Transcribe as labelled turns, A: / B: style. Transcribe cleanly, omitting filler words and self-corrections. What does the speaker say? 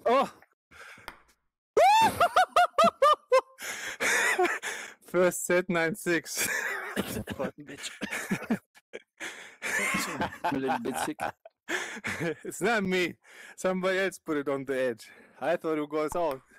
A: Oh! First set 9-6.
B: Fucking bitch. I'm a little bit sick.
A: It's not me. Somebody else put it on the edge. I thought it goes out.